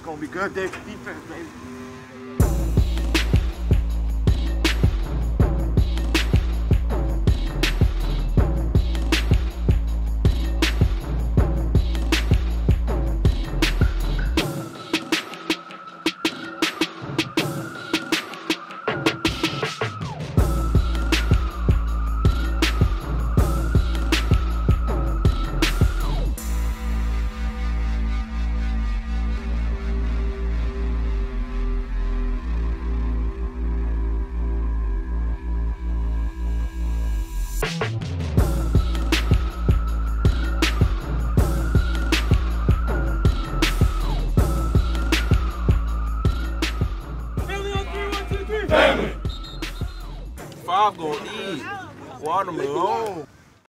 It's gonna be good day for defense, baby. Family. 5 gonna eat watermelon.